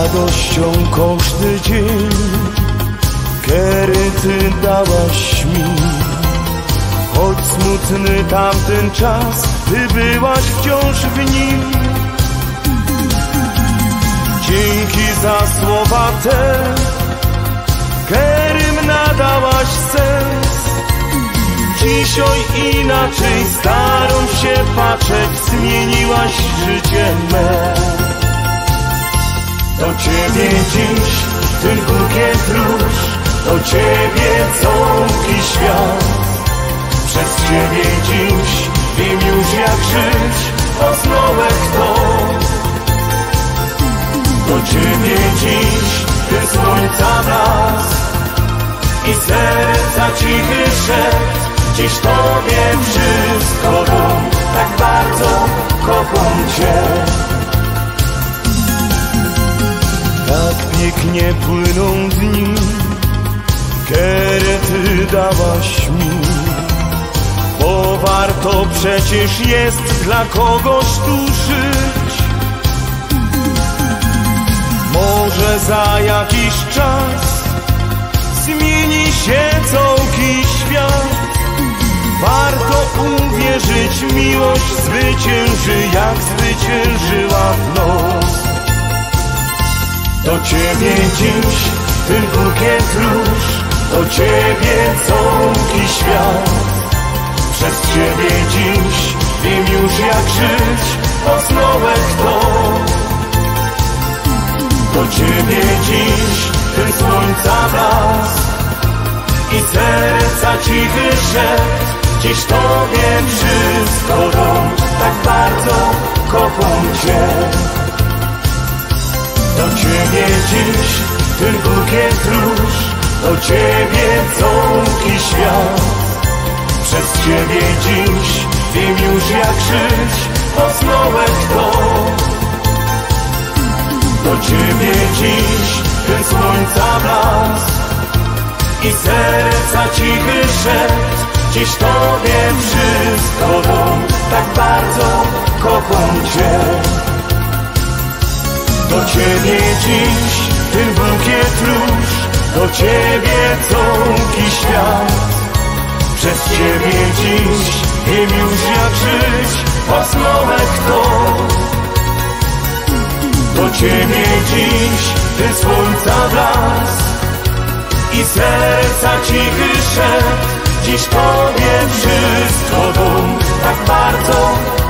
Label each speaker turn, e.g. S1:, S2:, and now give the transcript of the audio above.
S1: radością każdy dzień, kiedy Ty dałaś mi. Choć smutny tamten czas, Ty byłaś wciąż w nim. Dzięki za słowa te, którym nadałaś sens. Dzisiaj inaczej staram się patrzeć, zmieniłaś życie me. Do Ciebie dziś ten bukiet róż, do Ciebie całki świat. Przez Ciebie dziś wiem już jak żyć, poznałem to. Do Ciebie dziś ten słońca blask i serca cichy szept. Dziś Tobie wszystko dam, tak bardzo kocham Cię. Tak pięknie płyną dni, kiedy Ty dałaś mi. Bo warto przecież jest dla kogoś tu żyć. Może za jakiś czas zmieni się całki świat. Warto uwierzyć, miłość zwycięży, jak zwyciężyła w noc. Do Ciebie dziś ten bukiet róż, do Ciebie całki świat. Przez Ciebie dziś wiem już jak żyć, poznałem to. Do Ciebie dziś ten słońca blask i serca cichy szept. Dziś Tobie wszystko dam, tak bardzo kocham Cię. Do Ciebie dziś ten bukiet róż, do Ciebie całki świat. Przez Ciebie dziś wiem już jak żyć, poznałem to. Do Ciebie dziś ten słońca blask i serca cichy szept. Dziś Tobie wszystko dam, tak bardzo kocham Cię. Do Ciebie dziś ten bukiet róż, do Ciebie całki świat. Przez Ciebie dziś wiem już jak żyć, poznałem to. Do Ciebie dziś ten słońca blask i serca cichy szept. Dziś Tobie wszystko dam, tak bardzo